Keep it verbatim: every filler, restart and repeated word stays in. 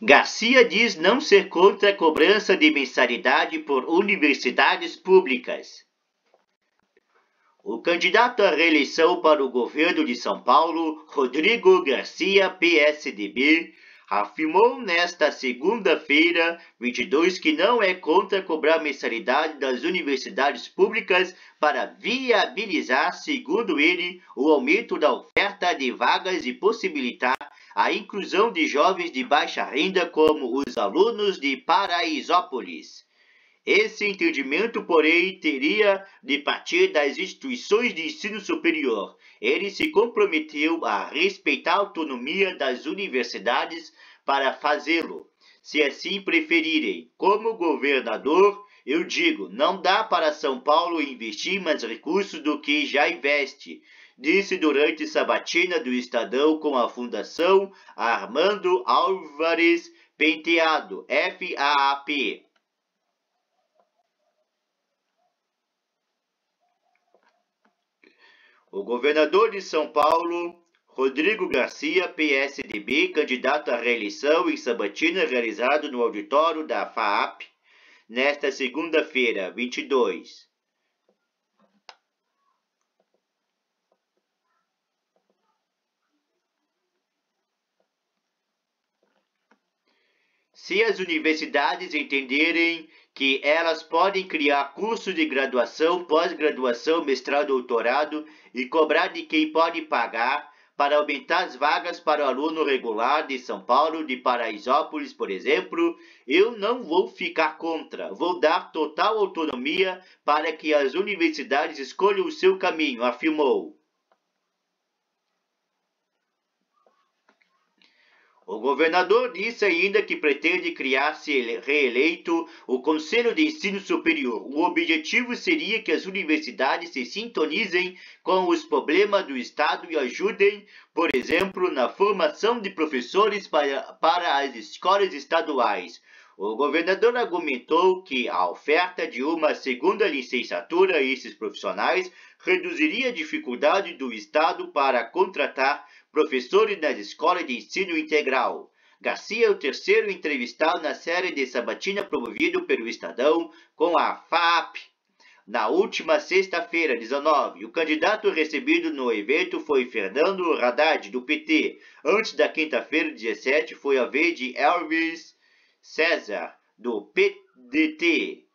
Garcia diz não ser contra a cobrança de mensalidade por universidades públicas. O candidato à reeleição para o governo de São Paulo, Rodrigo Garcia, P S D B, afirmou nesta segunda-feira, vinte e dois, que não é contra cobrar mensalidade das universidades públicas para viabilizar, segundo ele, o aumento da oferta de vagas e possibilitar a inclusão de jovens de baixa renda como os alunos de Paraisópolis. Esse entendimento, porém, teria de partir das instituições de ensino superior. Ele se comprometeu a respeitar a autonomia das universidades para fazê-lo, se assim preferirem. Como governador, eu digo, não dá para São Paulo investir mais recursos do que já investe, disse durante sabatina do Estadão com a Fundação Armando Álvares Penteado, F A A P. O governador de São Paulo, Rodrigo Garcia, P S D B, candidato à reeleição em sabatina realizado no auditório da F A A P, nesta segunda-feira, vinte e dois. Se as universidades entenderem que elas podem criar cursos de graduação, pós-graduação, mestrado, doutorado e cobrar de quem pode pagar para aumentar as vagas para o aluno regular de São Paulo, de Paraisópolis, por exemplo, eu não vou ficar contra. Vou dar total autonomia para que as universidades escolham o seu caminho, afirmou. O governador disse ainda que pretende criar, se reeleito, o Conselho de Ensino Superior. O objetivo seria que as universidades se sintonizem com os problemas do Estado e ajudem, por exemplo, na formação de professores para, para as escolas estaduais. O governador argumentou que a oferta de uma segunda licenciatura a esses profissionais reduziria a dificuldade do Estado para contratar professores nas escolas de ensino integral. Garcia é o terceiro entrevistado na série de sabatina promovido pelo Estadão com a F A A P. Na última sexta-feira, dezenove, o candidato recebido no evento foi Fernando Haddad, do P T. Antes da quinta-feira, dezessete, foi a vez de Elvis César, do P D T.